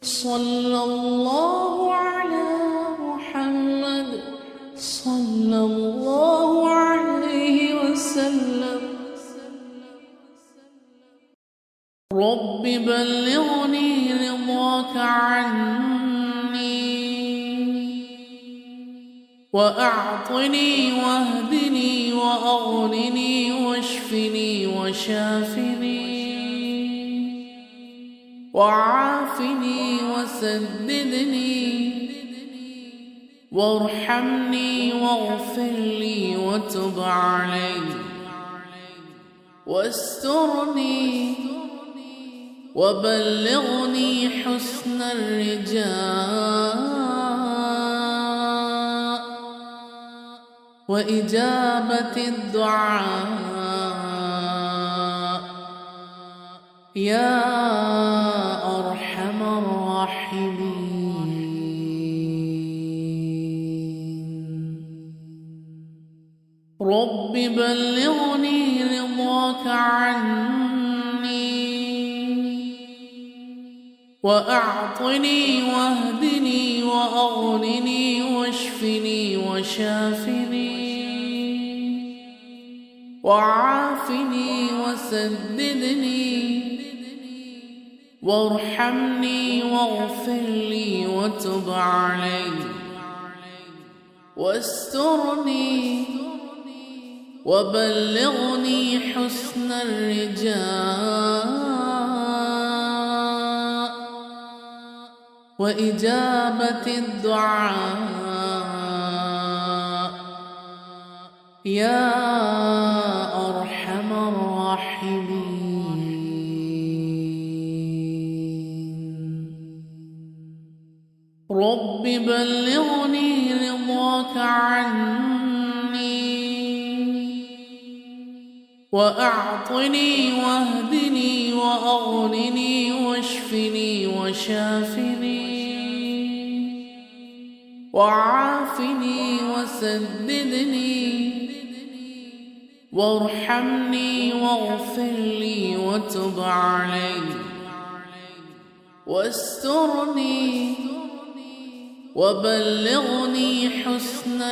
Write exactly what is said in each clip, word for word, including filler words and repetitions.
صلى الله على محمد صلى الله عليه وسلم. رب بلغني رضاك عني وأعطني واهدني وأغنني واشفني وشافني وعافني وسددني وارحمني واغفر لي وتب علي واسترني وبلغني حسن الرجاء وإجابة الدعاء يا أرحم الراحمين. رب بلغني رضاك عني وأعطني واهدني وأغنني واشفني وشافني وعافني وسددني وارحمني واغفر لي وتب علي واسترني وبلغني حسن الرجاء وإجابة الدعاء يا أرحم الراحمين. رب بلغني رضاك عني وأعطني واهدني وأغنني واشفني وشافني وعافني وسددني وارحمني واغفر لي وتب علي واسترني وبلغني حسن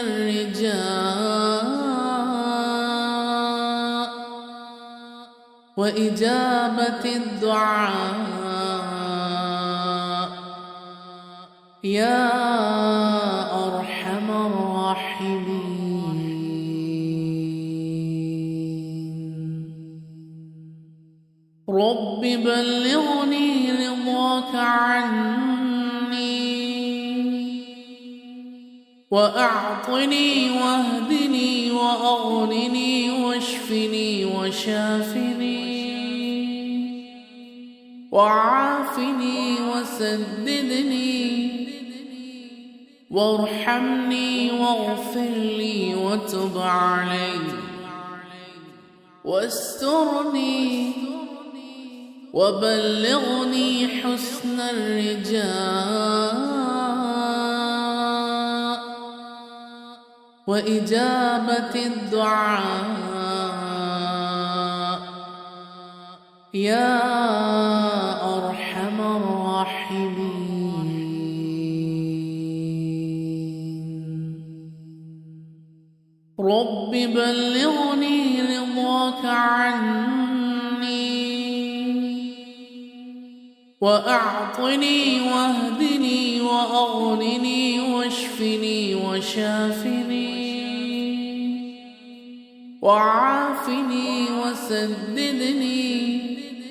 الرجاء وإجابة الدعاء يا أرحم الراحمين. رب بلغني رضاك عني وأعطني واهدني وأغنني واشفني وشافني وعافني وسددني وارحمني واغفر لي وتب علي واسترني وبلغني حسن الرجاء وإجابة الدعاء يا أرحم الراحمين. رب بلغني رضاك عني وأعطني واهدني وأغنني واشفني وشافني وعافني وسددني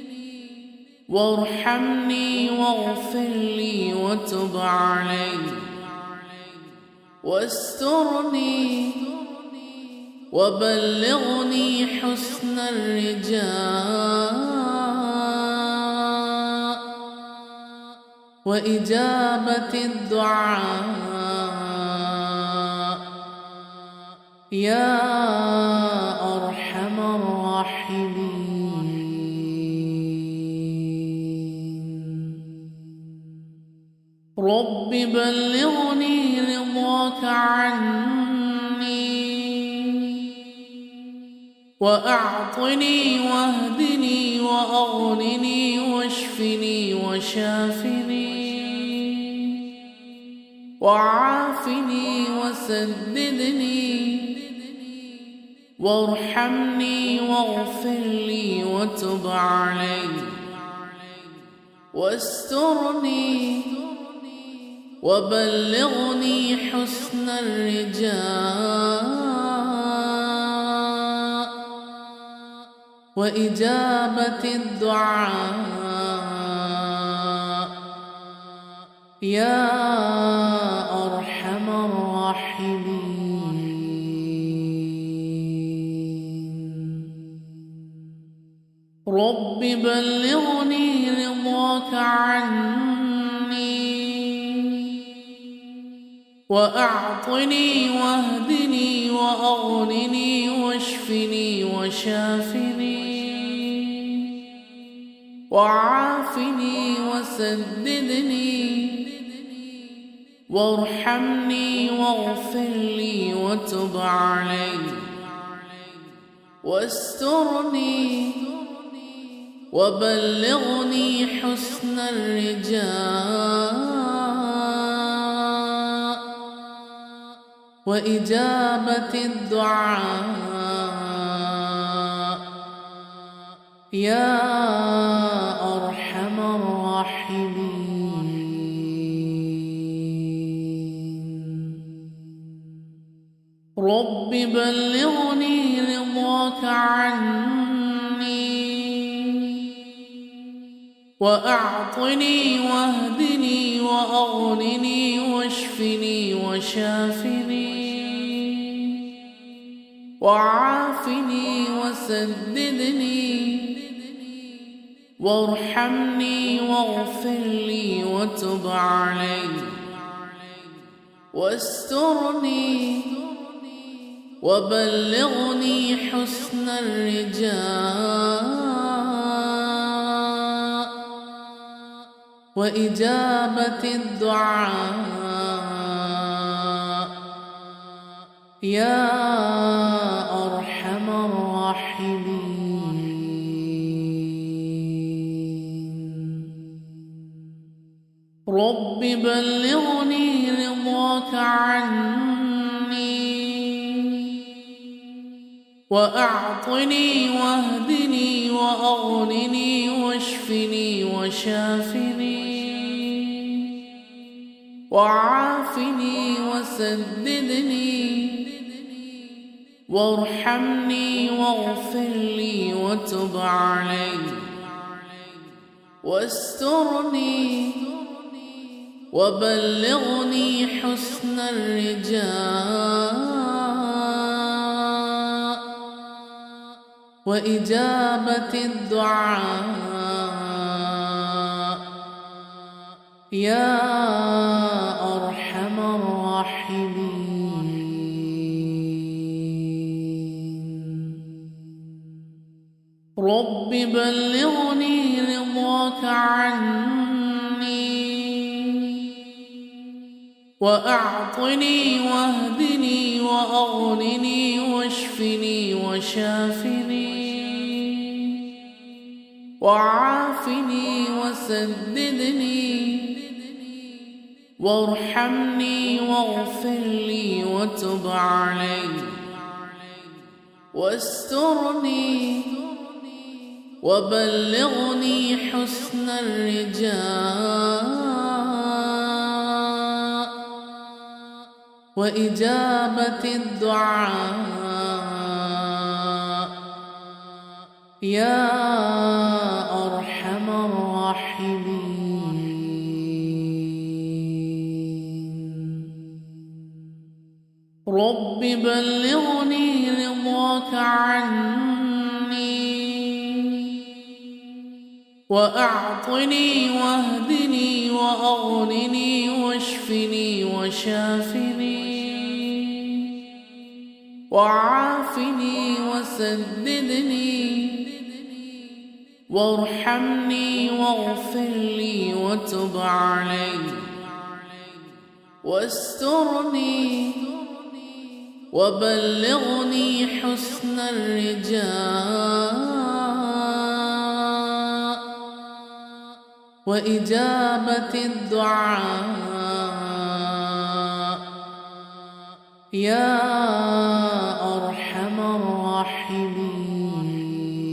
وارحمني واغفر لي وتب علي واسترني وبلغني حسن الرجاء وإجابة الدعاء يا أرحم الراحمين. رب بلغني رضاك عني وأعطني واهدني وأغنني واشفني وشافني وعافني وسددني وارحمني واغفر لي وتب علي واسترني وبلغني حسن الرجاء وإجابة الدعاء يا أرحم الراحمين. رب بلغني رضاك عني وأعطني واهدني وأغنني واشفني وشافني وعافني وسددني وارحمني واغفر لي وتب علي واسترني وبلغني حسن الرجاء وإجابة الدعاء يا أرحم الراحمين. رب بلغني رضاك عني وأعطني واهدني وأغنني واشفني وشافني وعافني وسددني وارحمني واغفر لي وتب علي واسترني وبلغني حسن الرجاء وإجابة الدعاء يا أرحم الراحمين. رب بلغني رضاك عني وأعطني واهدني وأغنني واشفني وشافني وعافني وسددني وارحمني واغفر لي وتب علي واسترني وبلغني حسن الرجاء وإجابة الدعاء يا أرحم الراحمين. رب بلغني رضاك عني وأعطني واهدني وأغنني واشفني وشافني وعافني وسددني وارحمني واغفر لي وتب علي واسترني وبلغني حسن الرجاء وإجابة الدعاء يا أرحم الراحمين. رب بلغني رضاك عني وأعطني واهدني وأغنني واشفني وشافني وعافني وسددني وارحمني واغفر لي وتب علي واسترني وبلغني حسن الرجاء وإجابة الدعاء يا أرحم الراحمين.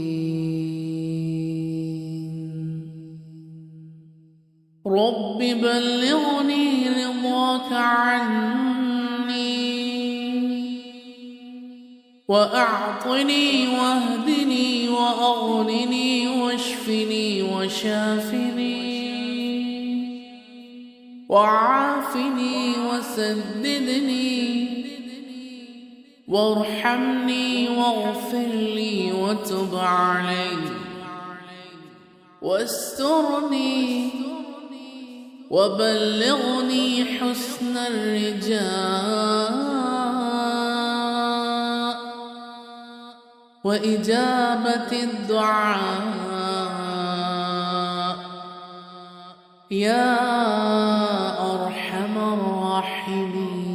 رب بلغني رضاك عني وأعطني واهدني وأغنني واشفني وشافني وعافني وسددني وارحمني واغفر لي وتب علي واسترني وبلغني حسن الرجاء وإجابة الدعاء يا أرحم الراحمين.